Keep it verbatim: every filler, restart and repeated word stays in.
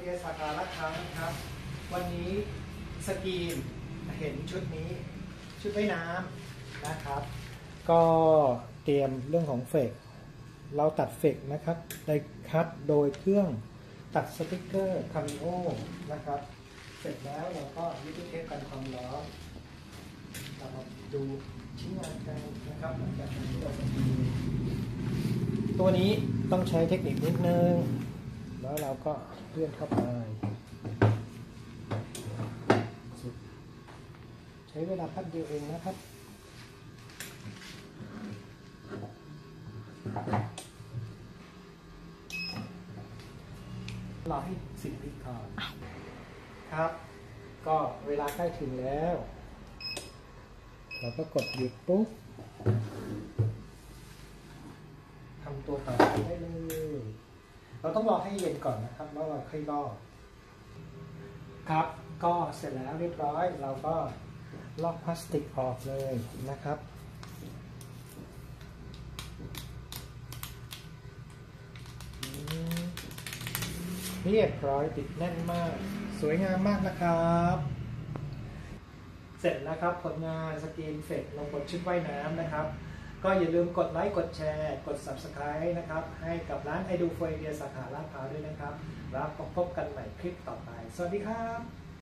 ดียสาขาลาดพร้าวนะครับวันนี้สกรีนเห็นชุดนี้ชุดว่ายน้ำนะครับก็เตรียมเรื่องของเฟกเราตัดเฟกนะครับได้คัดโดยเครื่องตัดสติกเกอร์คาริโอนะครับเสร็จแล้วเราก็ยึดเทปกันความร้อนเรามาดูชิ้นงานกันนะครับหลังจากที่เราสกรีนตัวนี้ต้องใช้เทคนิคนิดนึงแล้วเราก็เลื่อนเข้าไปใช้เวลาแป๊บเดียวเองนะครับรอให้สิบวิก่อนครับก็เวลาใกล้ถึงแล้วเราก็กดหยุดปุ๊บทำตัวต่อไปได้เลยเราต้องรอให้เย็นก่อนนะครับแล้วเราค่อยลอกครับก็เสร็จแล้วเรียบร้อยเราก็ลอกพลาสติกออกเลยนะครับเรียบร้อยติดแน่นมากสวยงามมากนะครับเสร็จแล้วครับผลงานสกรีนเสร็จลงบนชุดว่ายน้ำนะครับก็อย่าลืมกดไลค์กดแชร์กด ซับสไครบ์ นะครับให้กับร้านไอดูโฟไอเดียสาขาลาดพร้าวด้วยนะครับแล้วพบกันใหม่คลิปต่อไปสวัสดีครับ